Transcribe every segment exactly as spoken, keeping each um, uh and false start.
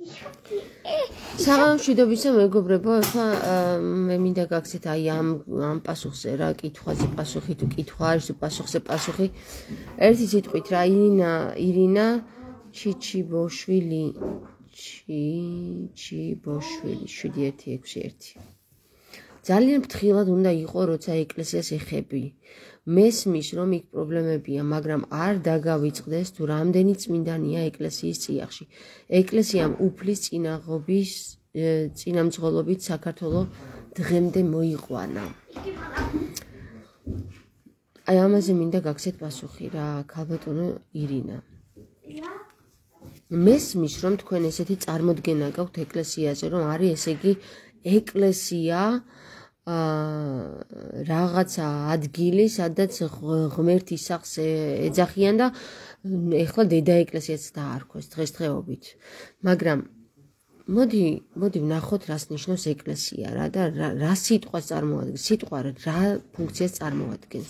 საღამომშვიდობისა მეგობრებო, ახლა მე მინდა გაგცეთ აი ამ ამ პასუხზე რა, კითხვაზე პასუხი თუ კითხვა არის თუ პასუხზე პასუხი. ერთი სიტყვით რა, ირინა ირინა ჩიჩიბოშვილი ჩიჩიბოშვილი შვიდი ერთი ექვსი ერთი. ძალიან ფრთხილად უნდა იყო, როცა ეკლესიას ეხები. მესმის, რომ იქ პრობლემებია, მაგრამ არ დაგავიწყდეს თუ რამდენი წმინდანია ეკლესიის წიაღში. ეკლესიამ უფლის წინაღობის წინამძღოლობით საქართველოს დღემდე მოიყვანა. აი ამაზე მინდა გაგცეთ პასუხი რა, ქალბატონო ირინა. მესმის, რომ თქვენ ესეთი წარმოდგენა გაქვთ ეკლესიაზე, რომ არის ესე იგი ეკლესია რაღაცა ადგილი, სადაც ღმერთის სახს ეძახიან და ეხლა დედა ეკლესიაც დაარქვეს დღესდღეობით. მაგრამ მოდი, მოდი ვნახოთ, რას ნიშნავს ეკლესია რა და რა სიტყვას წარმოადგენს, სიტყვა რა ფუნქციას წარმოადგენს.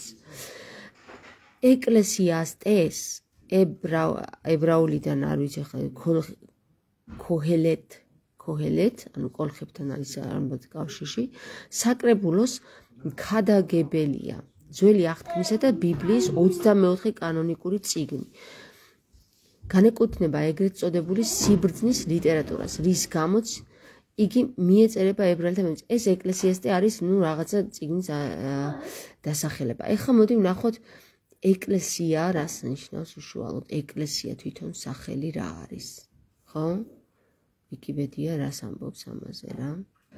ეკლესიასტეს ებრაულიდან არ ვიცი ახლა ქოჰელეთ ქოჰელეთ, ანუ კოლხებთან არის ამბობთ კავშირში, საკრებულოს ქადაგებელია. ძველი აღთქმისა და ბიბლიის ოცდამეოთხე კანონიკური წიგნი. განეკუთვნება ეგრეთ წოდებული სიბრძნის ლიტერატურას, რის გამოც იგი მიეწერება ებრაელთა მემკვიდრეობას. ეს ეკლესიასტე არის ნუ რაღაცა წიგნის დასახელება. ეხლა მოდი ვნახოთ ეკლესია რას ნიშნავს უშუალოდ. ეკლესია თვითონ სახელი რა არის, ხო? ვიკიპედია რას ამბობს ამაზე რა.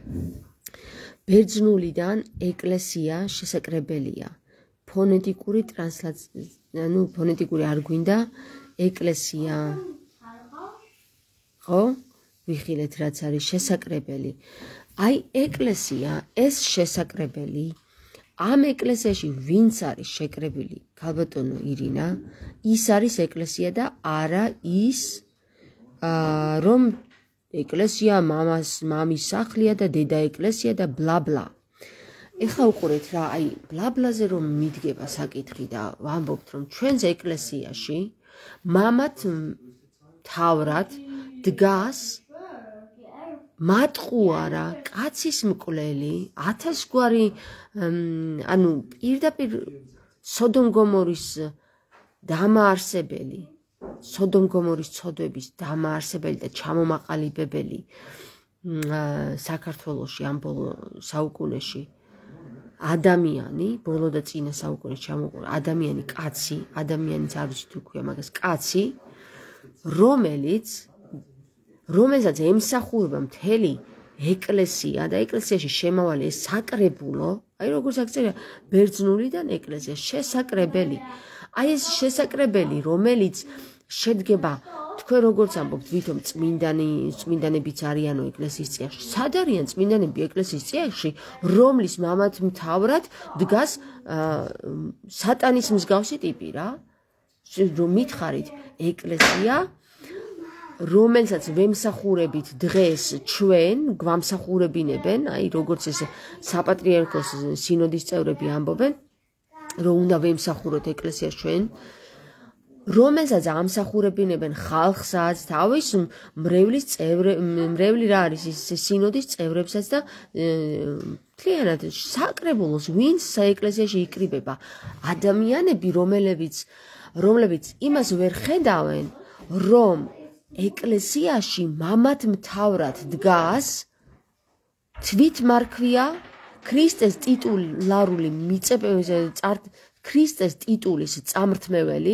ბერძნულიდან ეკლესია შესაკრებელია. ფონეტიკური ტრანსლაცია, ანუ ფონეტიკური არ გვინდა ეკლესია. ხო? ვიხილეთ რაც არის შესაკრებელი. აი ეკლესია, ეს შესაკრებელი, ამ ეკლესიაში ვინც არის შეკრებილი, ქალბატონო ირინა, ის არის ეკლესია და არა ის რომ ეკლესია მამას მამის სახლია და დედა ეკლესია და ბლა ბლა. ეხლა უყურეთ რა, აი ბლაბლაზე რომ მიდგება საკითხი და ვამბობთ რომ ჩვენს ეკლესიაში მამათ თავრად დგას მატყუარა, კაცის მკვლელი, ათასგვარი ანუ პირდაპირ სოდომ გომორის დამაარსებელი, სოდომ გომორის ცოდვების დამაარსებელი და ჩამომაყალიბებელი საქართველოში ამ ბოლო საუკუნეში ადამიანი, ბოლო და წინა საუკუნეში ჩამოყალიბებული ადამიანი, კაცი, ადამიანიც არ ვიცი თუ ქვია მაგას, კაცი, რომელიც რომელსაც ემსახურება მთელი ეკლესია და ეკლესიაში შემავალი ეს საკრებულო, აი როგორც აქ ბერძნულიდან ეკლესია შესაკრებელი. აი ეს შესაკრებელი, რომელიც შედგება, თქვენ როგორც ამბობთ, ვითომ წმინდანი, წმინდანებიც არიანო ეკლესიის წიაღში. სად არიან წმინდანები ეკლესიის წიაღში, რომლის მამათ მთავრად დგას სატანის მსგავსი ტიპი რა. რომ მითხარით ეკლესია, რომელსაც ვემსახურებით დღეს ჩვენ გვამსახურებინებენ, აი როგორც ეს საპატრიარქოს სინოდის წევრები ამბობენ, რომ უნდა ვემსახუროთ ეკლესიას ჩვენ, რომელსაც ამსახურებინებენ ხალხსაც, თავის მრევლის წევრები, მრევლი რა არის ის სინოდის წევრებსაც და მთლიანად საკრებულოს ვინც საეკლესიაში იკრიბება, ადამიანები, რომლებიც რომლებიც იმას ვერ ხედავენ, რომ ეკლესიაში მამათ მთავრად დგას თვითმარქვია ქრისტეს ტიტულარული მიწები ქრისტეს ტიტულის წამრთმეველი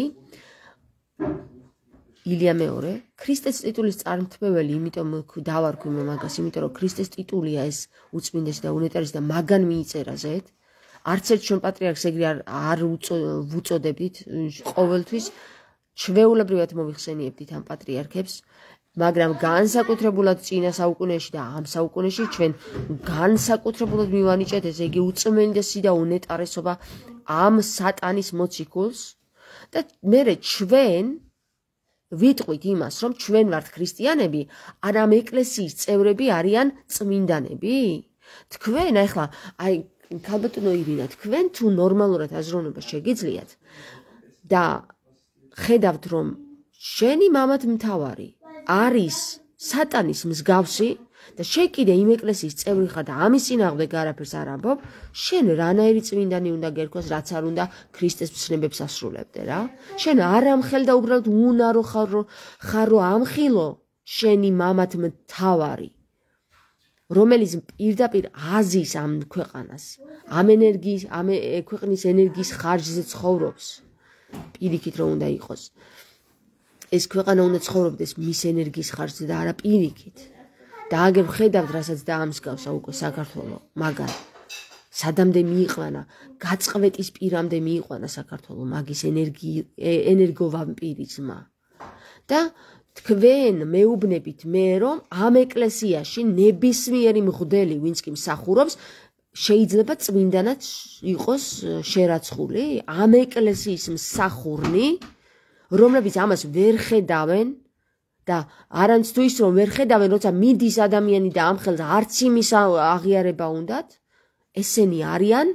ილია მეორე ქრისტეს ტიტულის წარმთმეველი, იმიტომ დავარქვი მაგას, იმიტომ რომ ქრისტეს ტიტულია ეს უწმინდესი და უნეტარესი და მაგან მიიწერა ზედ. არც ერთ ჩვენ პატრიარქს ეგრე არ ვუწოდებდით ყოველთვის. ჩვეულებრივად მოვიხსენიებდით ამ პატრიარქებს, მაგრამ განსაკუთრებულად წინა საუკუნეში და ამ საუკუნეში ჩვენ განსაკუთრებულად მივანიჭეთ ესე იგი უწმენდესი და უნეტარესობა ამ სატანის მოციქულს და მერე ჩვენ ვიტყვით იმას, რომ ჩვენ ვართ ქრისტიანები, ან ამ ეკლესიის წევრები არიან წმინდანები? თქვენ ახლა აი ქალბატონო ირინა, თქვენ თუ ნორმალურად აზროვნება შეგიძლიათ და ხედავთ რომ შენი მამათ მთავარი არის სატანის მსგავსი და შენ კიდე იმ ეკლესიის წევრი ხარ და ამის წინააღმდეგ არაფერს არ ამბობ, შენ რანაირი წმინდანი უნდა გერქოს, რაც არ უნდა ქრისტეს მცნებებს ასრულებდე რა. შენ არ ამხელ და უბრალოდ უნარო ხარო ხარო ამხილო შენი მამათ მთავარი, რომელიც პირდაპირ აზის ამ ქვეყანას, ამ ენერგიის, ამ ქვეყნის ენერგიის ხარჯზე ცხოვრობს. პირიქით რომ უნდა იყოს. ეს ქვეყანა უნდა ცხოვრობდეს მის ენერგიის ხარჯზე და არა პირიქით. და აგერ ხედავთ, რასაც დაამსგავსა უკვე საქართველო, მაგარ სადამდე მიიყვანა, გაწყვეტის პირამდე მიიყვანა საქართველო მაგის ენერგოვამპირიზმა. და თქვენ მეუბნებით მე, რომ ამ ეკლესიაში ნებისმიერი მღვდელი, ვინც კი მსახურობს, შეიძლება წმინდანად იყოს შერაცხული, ამ ეკლესიის მსახურნი, რომლებიც ამას ვერ ხედავენ და არანც თუ ის რომ ვერ ხედავენ, როცა მიდის ადამიანი და ამ ხელს არც იმის აღიარება უნდათ, ესენი არიან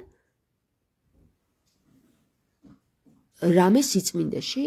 რამე სიწმინდეში?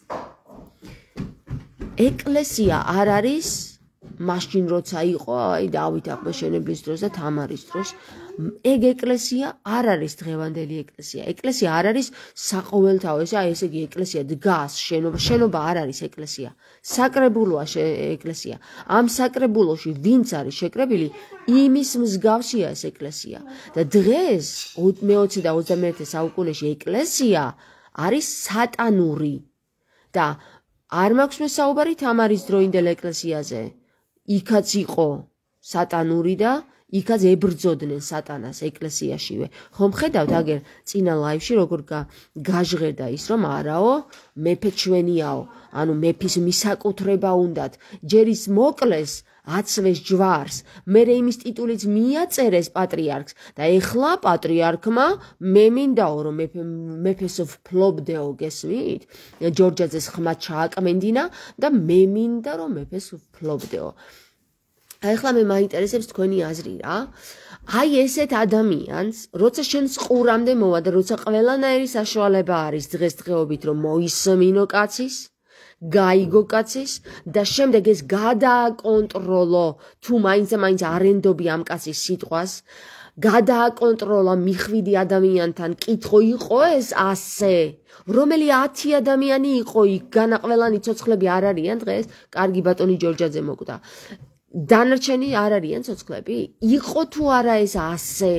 ეკლესია არ არის მაშინ როცა იყო აი დავით აღმაშენებლის დროს და თამარის დროს. ეგ ეკლესია არ არის დღევანდელი ეკლესია. ეკლესია არ არის საყოველთაო, ესე აი ესე იგი ეკლესია დგას, შენობა, შენობა არ არის ეკლესია. საკრებულოა ეკლესია. ამ საკრებულოში ვინც არის შეკრებილი, იმის მსგავსია ეს ეკლესია. და დღეს მეოცე და ოცდამეერთე საუკუნეში ეკლესია არის სატანური. და არ მაქვს მე საუბარი თამარის დროინდელ ეკლესიაზე. იქაც იყო სატანური და იქაც ებრძოდნენ სატანას ეკლესიაშივე. ხომ ხედავთ აგერ წინა ლაივში როგორ გაჟღერდა ის რომ არაო, მეფე ჩვენიაო, ანუ მეფის მისაკუთრება უნდათ, ჯერ ის მოკლეს, აცვეს ჯვარს, მერე იმის ტიტულიც მიაწერეს პატრიარქს და ეხლა პატრიარქმა მე მინდაო რომ მეფეს ვფლობდეო, გესმით? ჯორჯაძეს ხმა ჩააკმენდინა და მე მინდა რომ მეფეს ვფლობდეო. ახლა მე მაინტერესებს თქვენი აზრი რა. აი ესეთ ადამიანს, როცა შენ ყურამდე მოვა და როცა ყველანაირი საშუალება არის დღესდღეობით რომ მოისმინო კაცის, გაიგო კაცის და შემდეგ ეს გადააკონტროლო თუ მაინც და მაინც არენდობი ამ კაცის სიტყვას, გადააკონტროლა მიხვიდი ადამიანთან, კითხო იყო ეს ასე, რომელი ათი ადამიანი იყო იქ, განა ყველანი ცოცხლები არ არიან დღეს, კარგი ბატონი ჯორჯაძე მოკვდა. დანარჩენი არ არიან ცოცხლები? იყო თუ არა ეს ასე?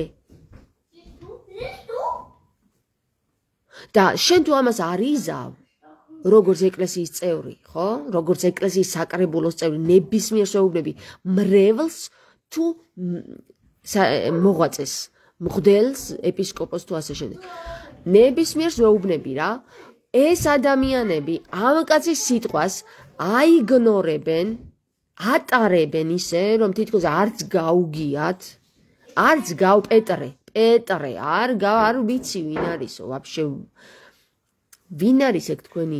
და შენ თუ ამას არ იზავ, როგორც ეკლესიის წევრი, ხო? როგორც ეკლესიის საკრებულოს წევრი, ნებისმიერ შეუძლები მრევლს თუ მოღვაწეს, მღვდელს, ეპისკოპოსს თუ ასე შემდეგ. ნებისმიერს ვეუბნები რა, ეს ადამიანები ამ კაცის სიტყვას აიგნორებენ, ატარებენ ისე, რომ თითქოს არც გაუგიათ, არც გავ პეტრე, პეტრე, არ გავ არ ვიცი ვინ არისო, ვაფშე ვინ არის ეგ თქვენი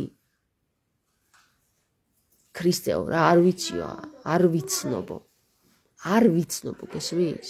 ქრისტეო რა, არ ვიციო, არ ვიცნობო, არ ვიცნობო, გესმის?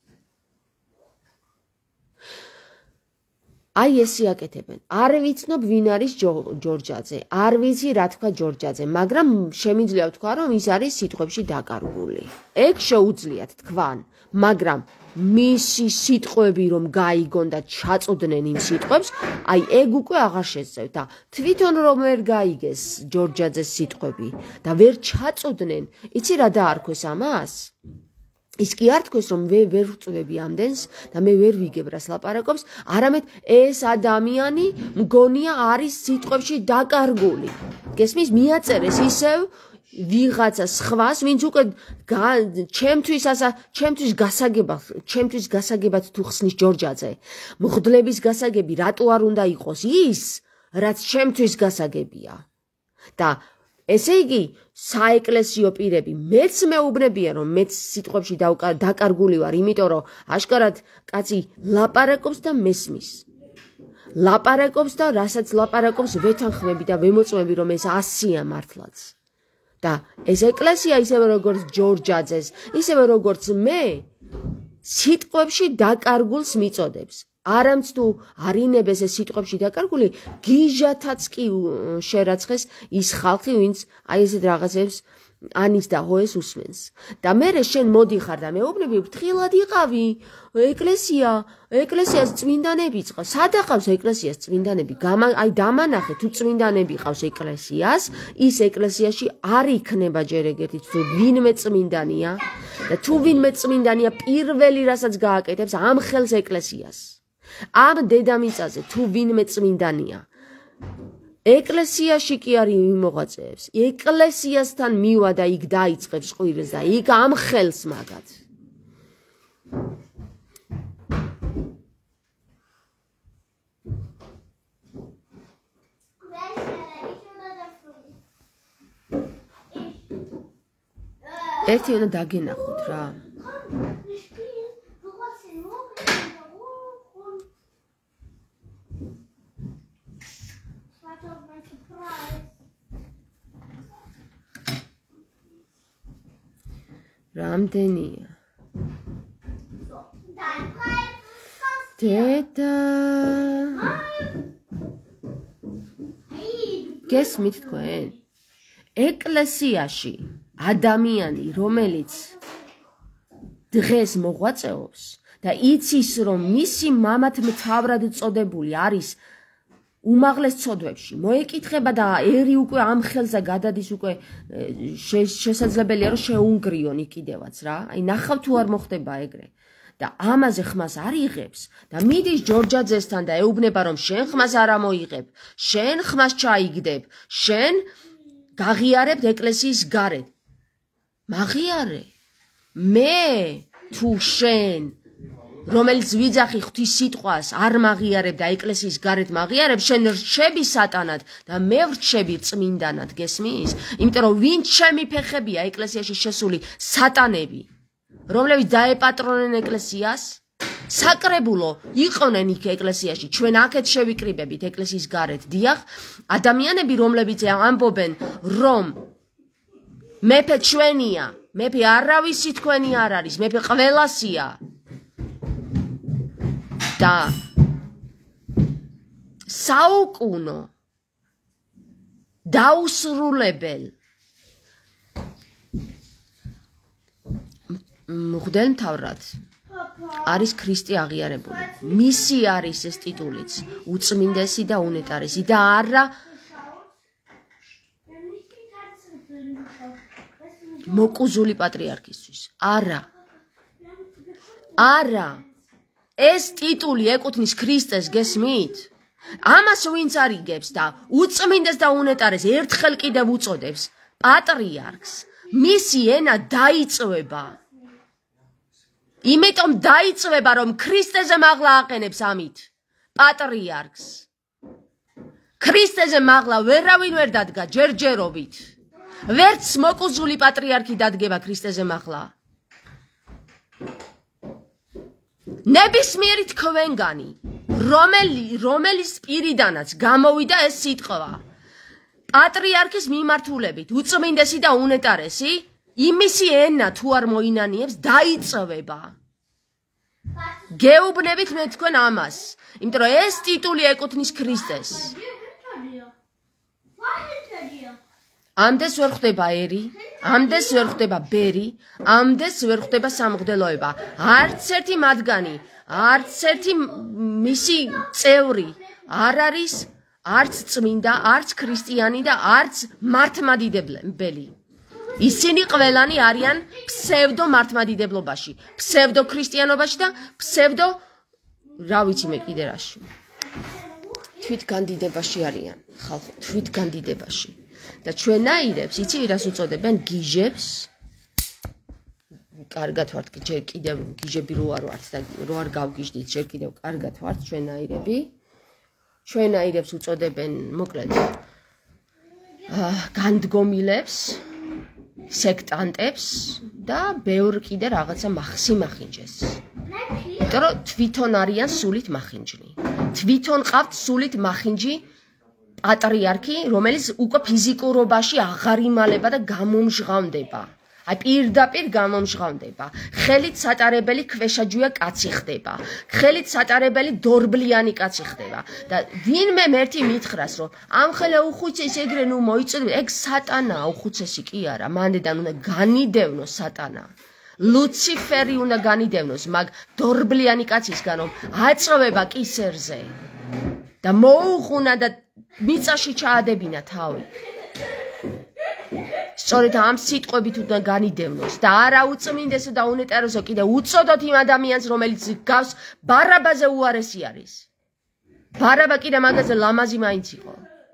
აი ეს იაკეთებენ. არ ვიცნობ ვინ არის ჯორჯაძე, არ ვიცი რა თქვა ჯორჯაძე, მაგრამ შემიძლია ვთქვა რომ ის არის სიტყვებში დაკარგული. ეგ შეუძლიათ თქვან, მაგრამ მისი სიტყვები რომ გაიგონ და ჩაწოდნენ იმ სიტყვებს, აი ეგ უკვე აღარ შეძლევთ და თვითონ რომ ვერ გაიგეს ჯორჯაძეს სიტყვები და ვერ ჩაწოდნენ, იცი რა დაარქვეს ამას? ის კი არ თქვეს რომ მე ვერ ვწვევი ამდენს და მე ვერ ვიგებ რას ლაპარაკობს, არამედ ეს ადამიანი მგონია არის სიტყვებში დაკარგული. გესმის, მიაწერეს ისევ ვიღაცა სხვას, ვინც უკვე ჩემთვის ასა, ჩემთვის გასაგებად, ჩემთვის გასაგებად თუ ხსნის ჯორჯაძე, მღვდლების გასაგები რატო არ უნდა იყოს ის, რაც ჩემთვის გასაგებია. და ესე იგი, საეკლესიო პირები მეც მეუბნებიან, რომ მეც სიტყვებში დაკარგული ვარ, იმიტომ რომ აშკარად კაცი ლაპარაკობს და მესმის. ლაპარაკობს და რასაც ლაპარაკობს ვეთანხმები და ვემოწმები, რომ ეს ასია მართლაც. და ეს ეკლესია ისევე როგორც ჯორჯაძეს, ისევე როგორც მე, სიტყვებში დაკარგულს მიწოდებს. არამც თუ არინებს ეს სიტყვებში დაკარგული, გიჟათაც კი შერაცხეს ის ხალხი, ვინც აი ესეთ რაღაცებს ანის და ჰოეს უსმენს და მე შენ მოდიხარ და მეუბნები ფრთხილად იყავი ეკლესია ეკლესიას წმინდანები ყავს სადა ყავს ეკლესიას წმინდანები აი დამანახე თუ წმინდანები ყავს ეკლესიას ის ეკლესიაში არ იქნება ჯერ ეგეთი თუ ვინმე წმინდანია და თუ ვინმე წმინდანია პირველი რასაც გააკეთებს ამ ხელს ეკლესიას ამ დედამიწაზე თუ ვინმე წმინდანია ეკლესიაში კი არ იმოღვაწეებს ეკლესიასთან მივა და იქ დაიწყებს ყვირს და იქ ამ ხელს მაგათ ერთი უნდა დაგენახოთ რა რამდენია დედა გესმით თქვენ ეკლესიაში ადამიანი რომელიც დღეს მოღვაწეობს და იცის რომ მისი მამად მთავრად წოდებული არის უმაღლეს ცოდვებში მოეკითხება და ერი უკვე ამ ხელზე გადადის უკვე შესაძლებელია რომ შეუნგრიონ იქიდევაც რა აი ნახავ თუ არ მოხდება ეგრე და ამაზე ხმას არ იღებს და მიდის ჯორჯაძესთან და ეუბნება რომ შენ ხმას არ ამოიღებ შენ ხმას ჩაიგდებ შენ გაღიარებ ეკლესიის გარეთ მაღიარე მე თუ შენ რომელიც ვიძახი ღვთის სიტყვას არ მაღიარებ და ეკლესიის გარეთ მაღიარებ შენ რჩები სატანად და მე ვრჩები წმინდანად გესმის იმიტომ რომ ვინ ჩემი ფეხებია ეკლესიაში შესული სატანები რომლებიც დაეპატრონენ ეკლესიას საკრებულო იყვნენ იქ ეკლესიაში ჩვენ აქეთ შევიკრიბებით ეკლესიის გარეთ დიახ ადამიანები რომლებიც ამბობენ რომ მეფე ჩვენია მეფე არავისი თქვენი არ არის მეფე ყველასია და საუკუნო დაუსრულებელ მღვდელმთავრად არის ქრისტე აღიარებული მისი არის ეს ტიტულიც უწმინდესი და უნეტარესი და არა მოკუზული პატრიარქისთვის არა არა ეს ტიტული ეკუთვნის ქრისტეს გესმით ამას ვინც არიგებს და უწმინდეს და უნეტარეს ერთხელ კიდევ უწოდებს პატრიარქს მისი ენა დაიწვება იმიტომ დაიწვება რომ ქრისტეზე მაღლა აყენებს ამით პატრიარქს ქრისტეზე მაღლა ვერავინ ვერ დადგა ჯერჯერობით ვერც მოკუზული პატრიარქი დადგება ქრისტეზე მაღლა ნებისმიერი თქვენგანი რომელი რომელის პირიდანაც გამოვიდა ეს სიტყვა პატრიარქის მიმართულებით უწმინდესი და უნეტარესი იმისი ენა თუ არ მოინანიებს დაიწვება გეუბნებით მე თქვენ ამას იმიტომ რომ ეს ტიტული ეკუთვნის ქრისტეს ამდენს ვერ ხვდება ერი ამდენს ვერ ხვდება ბერი ამდენს ვერ ხვდება სამღვდელოება არც ერთი მათგანი არც ერთი მისი წევრი არ არის არც წმინდა არც ქრისტიანი და არც მართლმადიდებელი ისინი ყველანი არიან ფსევდო მართლმადიდებლობაში ფსევდო ქრისტიანობაში და ფსევდო რა ვიცი მე კიდე რაში თვით განდიდებაში არიან ხალხი თვით განდიდებაში და ჩვენაირებს იცი რას უწოდებენ გიჟებს კარგად ვართ ჯერ კიდევ გიჟები რო არ ვართ და რო არ გავგიჟდით ჯერ კიდევ კარგად ვართ ჩვენაირები ჩვენაირებს უწოდებენ მოკლედ განდგომილებს სექტანტებს და ბევრ კიდე რაღაცა მახსიმახინჯეს იმიტომ რომ თვითონ არიან სულით მახინჯნი თვითონ ყავთ სულით მახინჯი პატრიარქი რომელიც უკვე ფიზიკურობაში აღარ იმალება და გამომჟღავნდება აი პირდაპირ გამომჟღავნდება. ხელით სატარებელი ქვეშაჯვია კაცი ხდება. ხელით სატარებელი დორბლიანი კაცი ხდება. და ვინმე მერთი მითხრას, რომ ამ ხელა უხუცეს ეგრე ნუ მოიწოდე, ეგ სატანაა, უხუცესი კი არა. მანდედან უნდა განიდევნოს სატანა. ლუციფერი უნდა განიდევნოს მაგ დორბლიანი კაცისგან, რომ აწვევა კისერზე. და მოუღუნა და მიწაში ჩაადებინა თავი. სწორედ ამ სიტყვებით უნდა განიდევნოს და არა უწმინდესო და უნეტაროსო კიდე უწოდოთ იმ ადამიანს, რომელიც გავს ბარაბაზე უარესი არის. ბარაბა კიდე მაგაზე ლამაზი მაინც იყო.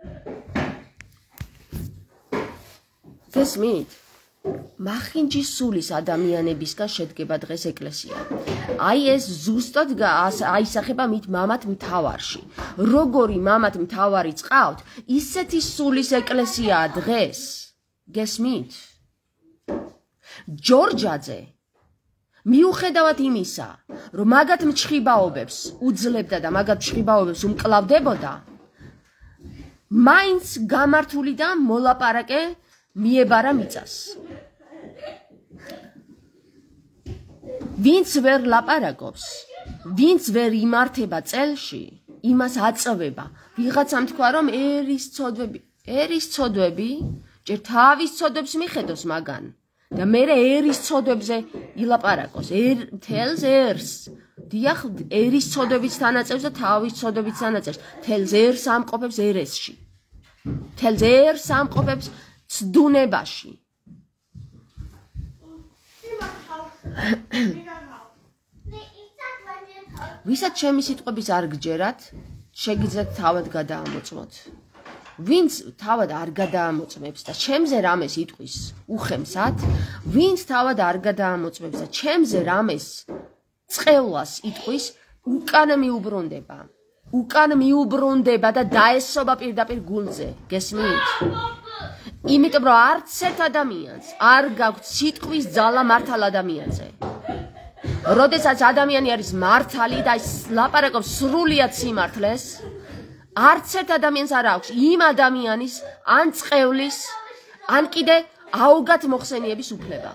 გესმით? მახინჯის სულის ადამიანებისგან შედგება დღეს ეკლესია. აი ეს ზუსტად აისახება მით მამათ მთავარში. როგორი მამათ მთავარი წყავთ, ისეთი სულის ეკლესიაა დღეს. გესმით? ჯორჯაძე მიუხედავად იმისა, რომ მაგათ მჩხიბაობებს უძლებდა და მაგათ მჩხიბაობებს უმკლავდებოდა, მაინც გამართული და მოლაპარაკე მიებარა მიწას. ვინც ვერ ლაპარაკობს, ვინც ვერ იმართება წელში, იმას აწვევა. ვიღაცამ თქვა, რომ ერის ცოდვები, ერის ცოდვები ჯერ თავის ცოდვებს მიხედოს მაგან და მერე ერის ცოდვებზე ილაპარაკოს. ერ თელს ერს. დიახ, ერის ცოდვებიც თანაწევს და თავის ცოდვებიც თანაწევს. თელს ერს ამყოფებს ერესში. თელს ერს ამყოფებს ცდუნებაში. ვისაც ჩემი სიტყვების არ გჯერათ, შეგიძლიათ თავად გადაამოწმოთ. ვინც თავად არ გადაამოწმებს და ჩემზე რამეს იტყვის უხემსად, ვინც თავად არ გადაამოწმებს და ჩემზე რამეს წყევლას იტყვის, უკან მიუბრუნდება. უკან მიუბრუნდება და დაესობა პირდაპირ გულზე. გესმით? იმიტომ რომ არც ერთ ადამიანს არ გაქვს სიტყვის ძალა მართალ ადამიანზე. როდესაც ადამიანი არის მართალი და ლაპარაკობს სრულიად სიმართლეს, არც ერთ ადამიანს არ აქვს იმ ადამიანის ან წყევლის, ან კიდე აუგად მოხსენიების უფლება.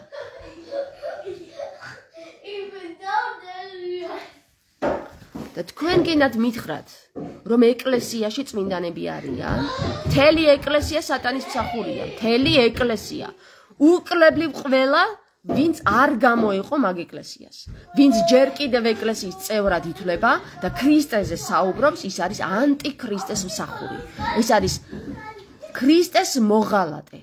და თქვენ გინდათ მითხრათ, რომ ეკლესიაში წმინდანები არიან, მთელი ეკლესია სატანის მსახურია, მთელი ეკლესია. უკლებლივ ყველა, ვინც არ გამოიყო მაგ ეკლესიას. ვინც ჯერ კიდევ ეკლესიის წევრად ითვლება და ქრისტეზე საუბრობს, ის არის ანტიქრისტეს მსახური. ის არის ქრისტეს მოღალატე.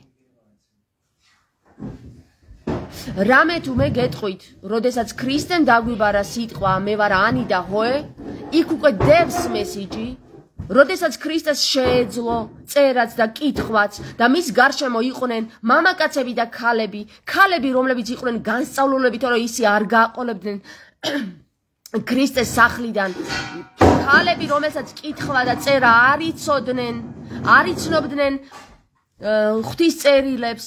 რამე თუ მე გეტყვით, როდესაც ქრისტემ დაგვიბარა სიტყვა, მე ვარ ანი და ჰოე, იქ უკვე დევს მესიჯი, როდესაც ქრისტეს შეეძლო წერაც და კითხვაც და მის გარშემო იყვნენ მამაკაცები და ქალები, ქალები, რომლებიც იყვნენ განსწავლულები, თორე ისე არ გააყოლებდნენ ქრისტეს სახლიდან, ქალები, რომელსაც კითხვა და წერა არ იცოდნენ, არ იცნობდნენ ღვთის წერილებს.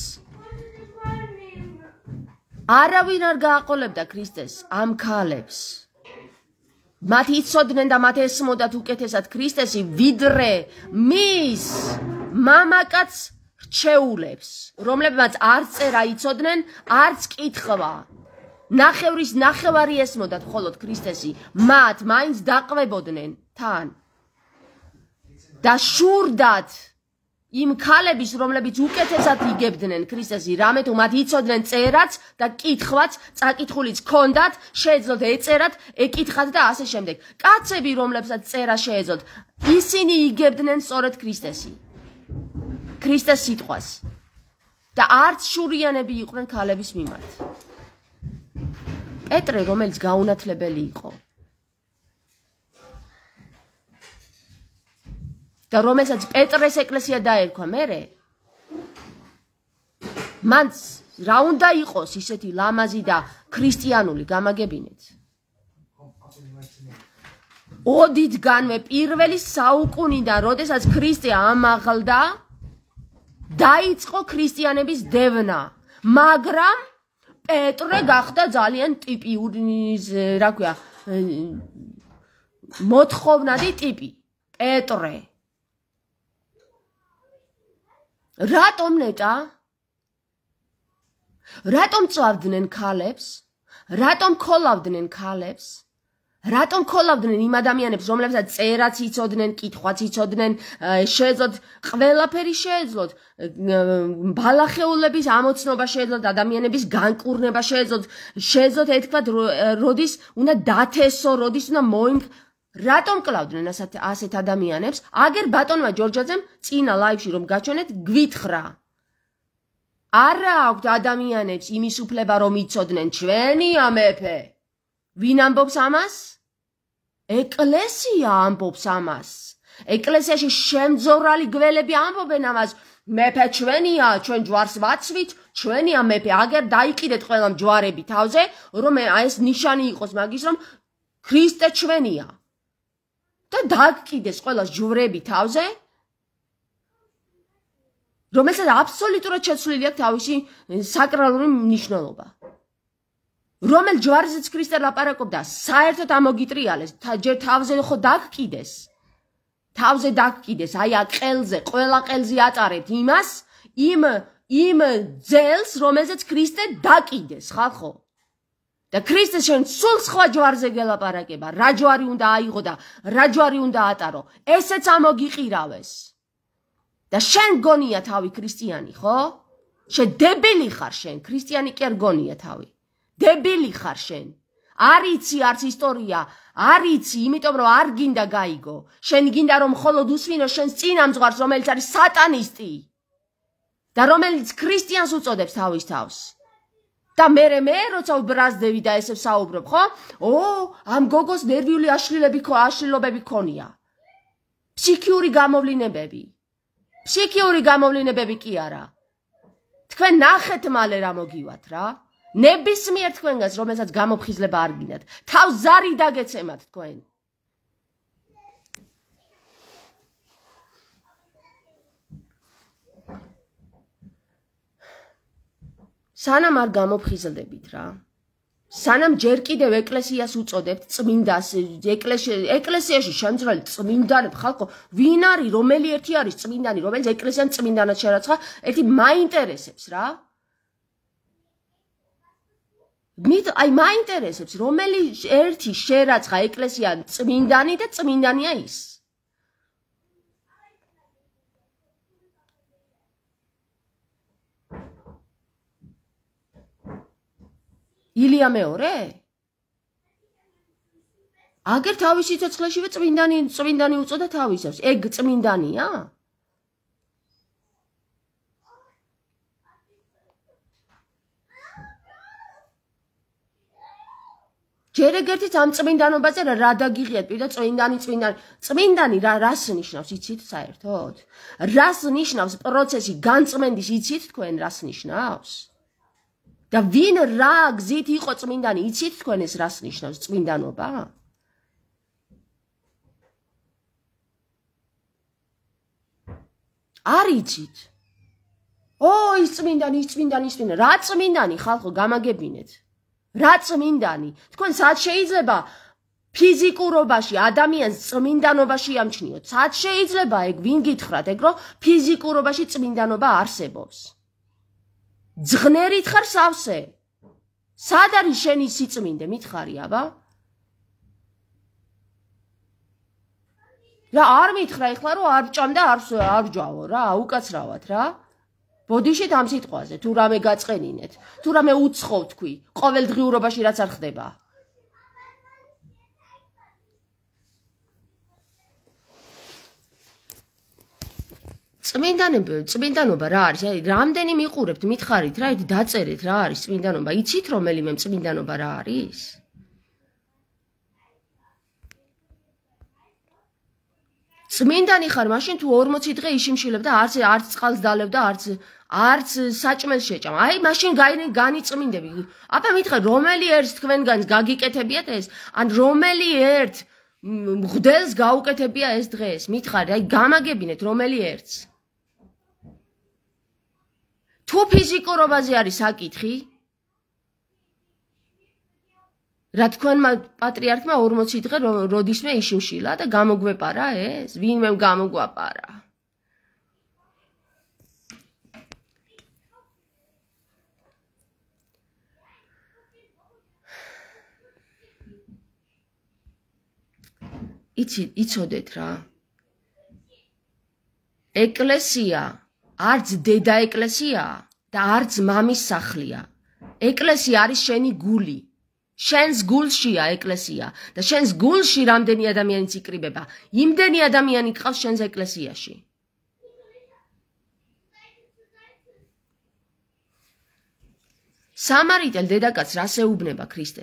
არავინ არ გააყოლებდა ქრისტეს ამ ქალებს. მათ იცოდნენ და მათ ესმოდათ უკეთესად ქრისტესი, ვიდრე მის მამაკაც რჩეულებს, რომლებმაც არც წერა იცოდნენ, არც კითხვა. ნახევრის ნახევარი ესმოდათ მხოლოდ ქრისტესი, მათ მაინც დაყვებოდნენ თან. და შურდათ იმ ქალების, რომლებიც უკეთესად იგებდნენ ქრისტესი, რამე თუ მათ იცოდნენ წერაც და კითხვაც, წაკითხულიც ჰქონდათ, შეეძლოთ ეწერათ, ეკითხათ და ასე შემდეგ. კაცები, რომლებსაც წერა შეეძლოთ, ისინი იგებდნენ სწორედ ქრისტესი. ქრისტეს სიტყვას. და არც შურიანები იყვნენ ქალების მიმართ. პეტრე, რომელიც გაუნათლებელი იყო და რომელსაც პეტრეს ეკლესია დაერქვა მერე, მან რა უნდა იყოს ისეთი ლამაზი და ქრისტიანული გამაგებინეთ. ოდითგანვე პირველი საუკუნიდან, როდესაც ქრისტე ამაღლდა, დაიწყო ქრისტიანების დევნა, მაგრამ პეტრე გახდა ძალიან ტიპიური, რა ქვია, მოთხოვნადი ტიპი. პეტრე რატომ ნეტა? რატომ წავდნენ ქალებს? რატომ ქოლავდნენ ქალებს? რატომ ქოლავდნენ იმ ადამიანებს, რომლებსაც წერაც იცოდნენ, კითხვაც იცოდნენ, შეეძლოთ ყველაფერი შეეძლოთ, ბალახეულების ამოცნობა შეეძლოთ, ადამიანების განკურნება შეეძლოთ, შეეძლოთ ეთქვათ, როდის უნდა დათესო, როდის უნდა მოიმ რატომ კლავდნენ ასეთ ადამიანებს? აგერ ბატონმა ჯორჯაძემ წინა ლაივში რომ გაჩვენეთ, გვითხრა. არა აქვთ ადამიანებს იმის უფლება რომ იცოდნენ ჩვენია მეფე. ვინ ამბობს ამას? ეკლესია ამბობს ამას. ეკლესიაში შემძორალი გველები ამბობენ ამას. მეფე ჩვენია, ჩვენ ჯვარს ვაცვით, ჩვენია მეფე. აგერ დაიყიდეთ ყველა ჯვარები თავზე, რომ ეს ნიშანი იყოს მაგის, რომ ქრისტე ჩვენია. და დაგკიდეს ყველა ჯვრები თავზე, რომელსაც აბსოლუტურად შეცვლილი აქვს თავისი საკრალური მნიშვნელობა. რომელ ჯვარზეც ქრისტე ლაპარაკობდა, საერთოდ ამოგიტრიალეს, ჯერ თავზე ხო დაგკიდეს. თავზე დაგკიდეს, აი აქ ყელზე, ყველა ყელზე ატარებთ იმას, იმ იმ ძელს, რომელზეც ქრისტე დაკიდეს, ხალხო. და ქრისტე შენ სულ სხვა ჯვარზე გელაპარაკება, რა ჯვარი უნდა აიღო და რა ჯვარი უნდა ატარო, ესეც ამოგიყირავეს. და შენ გონია თავი ქრისტიანი, ხო? შენ დებილი ხარ შენ, ქრისტიანი კი არ გონია თავი. დებილი ხარ შენ. არ იცი არც ისტორია, არ იცი, იმიტომ რომ არ გინდა გაიგო. შენ გინდა რომ მხოლოდ უსვინო შენს წინამძღვარს, რომელიც არის სატანისტი. და რომელიც ქრისტიანს უწოდებს თავის თავს. და მერე მე როცა ვბრაზდები და ესე ვსაუბრობ, ხო? ო, ამ გოგოს ნერვიული აშლილები აშლილობები ქონია. ფსიქიური გამოვლინებები. ფსიქიური გამოვლინებები კი არა. თქვენ ნახეთ მალე რა მოგივათ რა. ნებისმიერ თქვენგანს, რომელსაც გამოფხიზლება არ გინდათ, თავს ზარი დაგეცემათ თქვენ. სანამ არ გამოფხიზლდებით რა. სანამ ჯერ კიდევ ეკლესიას უწოდებთ წმინდას, ეკლესიაში შემძრალი წმინდანები, ხალხო, ვინ არის, რომელი ერთი არის წმინდანი, რომელიც ეკლესიამ წმინდანად შერაცხა, ერთი მაინტერესებს რა. მით აი მაინტერესებს, რომელი ერთი შერაცხა ეკლესიამ წმინდანი და წმინდანია ის. ილია მეორე? აგერ თავის სიცოცხლეშივე წმინდანი წმინდანი უწოდა თავისავს. ეგ წმინდანია? ჯერ ეგერთიც ამ წმინდანობაზე რა დაგიღიათ პირდა წმინდანი წმინდანი. წმინდანი რა რას ნიშნავს იცით საერთოდ? რას ნიშნავს პროცესი განწმენდის იცით თქვენ რას ნიშნავს? და ვინ რა გზით იყო წმინდანი, იცით თქვენ ეს რას ნიშნავს წმინდანობა? არ იცით. ო, ის წმინდანი, ის წმინდანი, ის წმინდანი, რა წმინდანი ხალხო გამაგებინეთ. რა წმინდანი? თქვენ სად შეიძლება ფიზიკურობაში ადამიანს წმინდანობაში ამჩნიოთ? სად შეიძლება ეგ ვინ გითხრათ ეგ რომ ფიზიკურობაში წმინდანობა არსებობს? ძღნერით ხარ სავსე. სად არის შენი სიწმინდე, მითხარი აბა? რა არ მითხრა ეხლა რომ არ ჭამდა არ არ ჯავო რა, უკაცრავად რა. ბოდიშით ამ სიტყვაზე, თუ რამე გაწყენინეთ, თუ რამე უცხო თქვი, ყოველდღიურობაში რაც არ ხდება. წმინდანობა, წმინდანობა რა არის? აი, რამდენი მიყურებთ, მითხარით რა, იცით დაწერეთ რა არის წმინდანობა? იცით რომელიმე წმინდანობა რა არის? წმინდანი ხარ მაშინ თუ ორმოცი დღე იშიმშილებ და არც არც წყალს დალევ და არც არც საჭმელს შეჭამ. აი, მაშინ განიწმინდები. აბა მითხარ, რომელი ერთს თქვენგანს გაგიკეთებიათ ეს? ან რომელი ერთ მღვდელს გაუკეთებია ეს დღეს? მითხარი, აი, გამაგებინეთ რომელი ერთს? თუ ფიზიკურობაზე არის საკითხი, რა თქვენმა პატრიარქმა ორმოცი დღე როდისმე იშიმშილა და გამოგვეპარა ეს? ვინმე გამოგვაპარა? იცი იცოდეთ რა ეკლესია არც დედა ეკლესიაა და არც მამის სახლია ეკლესია არის შენი გული შენს გულშია ეკლესია და შენს გულში რამდენი ადამიანიც იკრიბება იმდენი ადამიანი გყავს შენს ეკლესიაში სამარიტელ დედაკაცს რას ეუბნება ქრისტე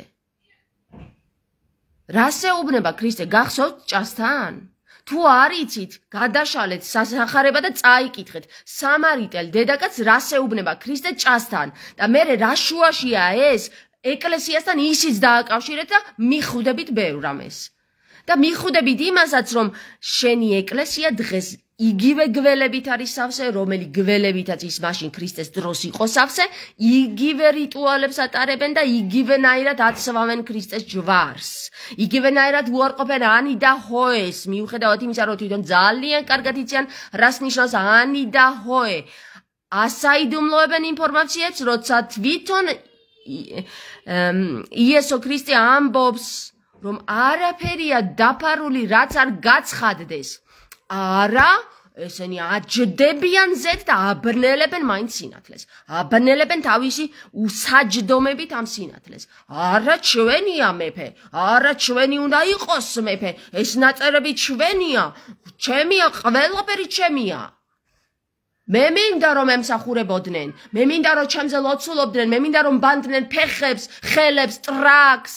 რას ეუბნება ქრისტე გახსოვთ ჭასთან თუ არ იცით გადაშალეთ სასახარება და წაიკითხეთ სამარიტელ დედაკაცს რას ეუბნება ქრისტე ჭასთან და მე რა შუაშია ეს ეკლესიასთან ისიც დააკავშირეთ და მიხვდებით ბევრ რამეს და მიხვდებით იმასაც რომ შენი ეკლესია დღეს იგივე გველებით არის სავსე რომელი გველებითაც ის მაშინ ქრისტეს დროს იყო სავსე იგივე რიტუალებს ატარებენ და იგივენაირად აცვავენ ქრისტეს ჯვარს იგივენაირად უარყოფენ ანი და ჰოეს მიუხედავად იმისა რომ თვითონ ძალიან კარგად იციან რას ნიშნავს ანი და ჰოე ასაიდუმლოებენ ინფორმაციებს როცა თვითონ იესო ქრისტე ამბობს რომ არაფერია დაფარული რაც არ გაცხადდეს არა ესენი აჯდებიან ზეთ და აბნელებენ მაინც სინათლეს აბნელებენ თავისი უსაჯდომებით ამ სინათლეს არა ჩვენია მეფე არა ჩვენი უნდა იყოს მეფე ეს ნაწერები ჩვენია ჩემია ყველაფერი ჩემია მე მინდა რომ ემსახურებოდნენ მე მინდა რომ ჩემზე ლოცულობდნენ მე მინდა რომ ბანდნენ ფეხებს ხელებს ტრაქს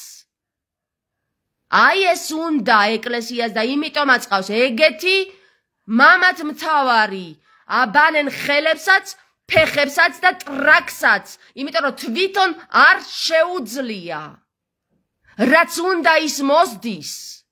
აი ეს უნდა ეკლესიას და იმიტომაც ყავს ეგეთი მამად მთავარი აბანენ ხელებსაც ფეხებსაც და ტრაქსაც იმიტომ რომ თვითონ არ შეუძლია რაც უნდა ის მოსდის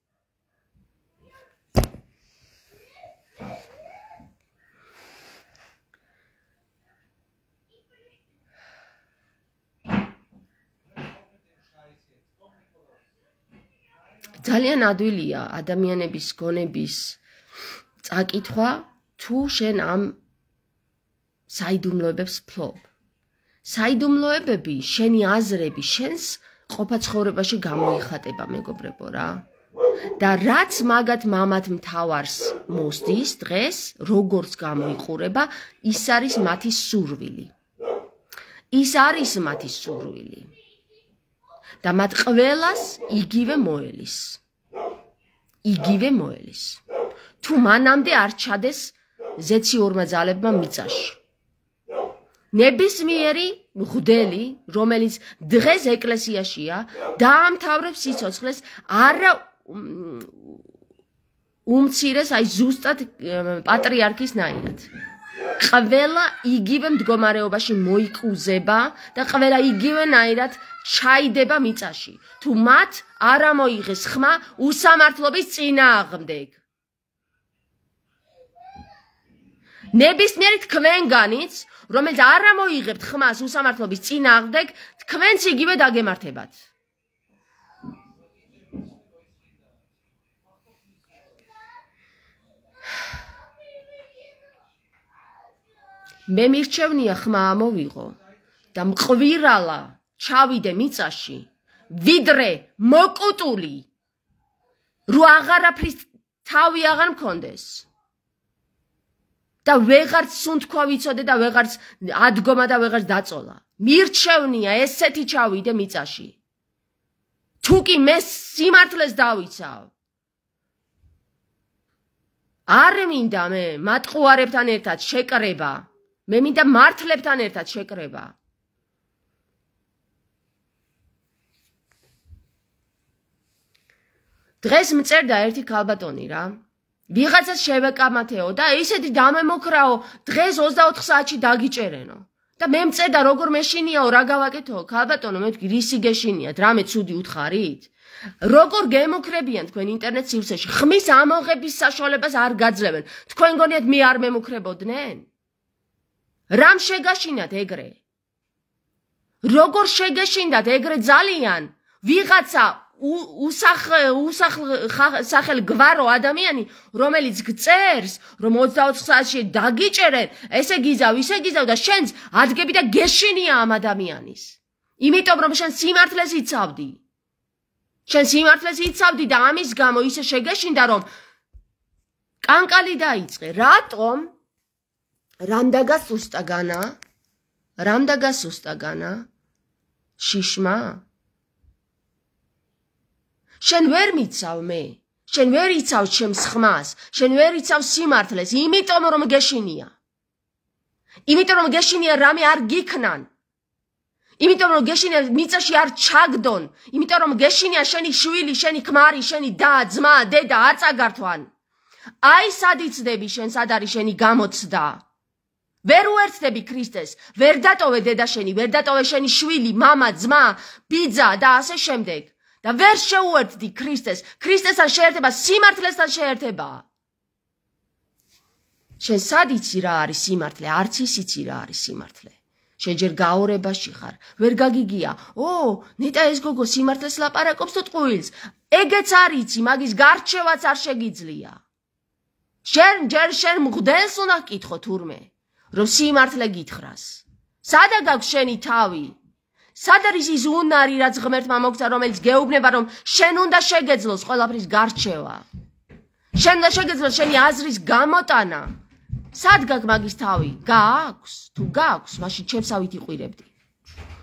ძალიან ადვილია ადამიანების გონების წაკითხვა თუ შენ ამ საიდუმლოებებს ფლობ. საიდუმლოებები, შენი აზრები, შენს ყოფა ცხოვრებაში გამოიხატება, მეგობრებო რა. და რაც მაგათ მამათ მთავარს მოსდის დღეს, როგორც გამოიყურება, ის არის მათი სურვილი. ის არის მათი სურვილი. და მათ ყველას იგივე მოელის. იგივე მოელის. თუ მანამდე არ ჩადეს ზეციორმა ძალებმა მიწაში. ნებისმიერი მღვდელი, რომელიც დღეს ეკლესიაშია, დაამთავრებს სიცოცხლეს არა უმცირეს, აი ზუსტად პატრიარქის ნაირად. ყველა იგივე მდგომარეობაში მოიკუზება და ყველა იგივენაირად ჩაიდება მიწაში. თუ მათ არ ამოიღეს ხმა უსამართლობის წინააღმდეგ. ნებისმიერი თქვენგანიც, რომელიც არ ამოიღებთ ხმას უსამართლობის წინააღმდეგ, თქვენც იგივე დაგემართებათ. მე მირჩევნია ხმა ამოვიღო და მყვირალა ჩავიდე მიწაში, ვიდრე მოკუტული, რო აღარაფრის თავი აღარ მქონდეს. და ვეღარც სუნთქვა ვიცოდე და ვეღარც ადგომა და ვეღარც დაწოლა. მირჩევნია ესეთი ჩავიდე მიწაში. თუ კი მე სიმართლეს დავიცავ. არ მინდა მე მატყუარებთან ერთად შეკრება. მე მინდა მართლებთან ერთად შეკრება. დღეს მწერდა ერთი ქალბატონი რა. ვიღაცას შევეკამათეო და ისეთი დამემოქრაო დღეს ოცდაოთხ საათში დაგიჭერენო. და მე მწერდა როგორ მეშინიაო რა გავაკეთო ქალბატონო მე ვთქვი რისი გეშინიათ რამე ცუდი უთხარით. როგორ გემუქრებიან თქვენ ინტერნეტ სივრცეში ხმის ამოღების საშუალებას არ გაძლევენ. თქვენ გონიათ მე არ მემუქრებოდნენ? რამ შეგაშინათ ეგრე? როგორ შეგეშინდათ ეგრე ძალიან? ვიღაცა უსახელ გვარო ადამიანი, რომელიც გწერს, რომ ოცდაოთხ საათში დაგიჭერენ, ესე გიზავ, ისე გიზავ და შენც ადგები და გეშინია ამ ადამიანის. იმიტომ რომ შენ სიმართლეს იცავდი. შენ სიმართლეს იცავდი და ამის გამო ისე შეგეშინდა რომ კანკალი დაიწყე. რატომ? რამდაგა სუსტაგანა? რამდაგა სუსტაგანა? შიშმა? შენ ვერ მიცავ მე. შენ ვერ იცავ ჩემს ხმას. შენ ვერ იცავ სიმართლეს, იმიტომ რომ გეშინია. იმიტომ რომ გეშინია რამე არ გიქნან. იმიტომ რომ გეშინია მიწაში არ ჩაგდონ. იმიტომ რომ გეშინია შენი შვილი, შენი ქმარი, შენი და, ძმა, დედა არ წაგართვან. აი სად იცდები შენ სად არის შენი გამოცდა. ვერ უერთდები ქრისტეს, ვერ დატოვე დედა შენი, ვერ დატოვე შენი შვილი, მამა, ძმა, ბიძა და ასე შემდეგ. და ვერ შეუერთდი ქრისტეს. ქრისტესთან შეერთება სიმართლესთან შეერთება. შენ სად იცი რა არის სიმართლე? არც ის იცი რა არის სიმართლე. შენ ჯერ გაორებაში ხარ, ვერ გაგიგია. ო, ნეტა ეს გოგო სიმართლეს ლაპარაკობს თუ ტყუილს. ეგეც არ იცი, მაგის გარჩევაც არ შეგიძლია. შენ ჯერ შენ მღვდელს უნდა გკითხო თურმე, რომ სიმართლე გითხრას. სადა გაქვს შენი თავი? სად არის ის უნარი, რაც ღმერთმა მოგცა, რომელიც გეუბნება, რომ შენ უნდა შეგეძლოს ყველაფრის გარჩევა. შენ უნდა შეგეძლოს შენი აზრის გამოტანა. სად გაქვს მაგის თავი? გააქვს? თუ გააქვს, მაშინ ჩემსავით იყურებდი.